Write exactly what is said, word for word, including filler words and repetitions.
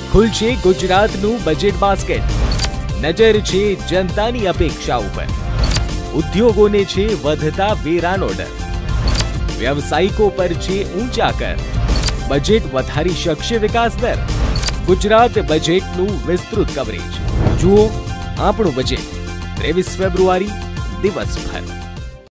ખુલશે ગુજરાતનું budget basket. નજર છે જનતાની અપેક્ષા ઉપર. ઉદ્યોગોને છે વધતા વેરાનો ડર. વ્યવસાયિકો પર છે ઊંચા કર. બજેટ વધારી શકશે વિકાસ દર. ગુજરાત બજેટનું વિસ્તૃત કવરેજ. જુઓ આપણું બજેટ ત્રેવીસ ફેબ્રુઆરી દિવસભર.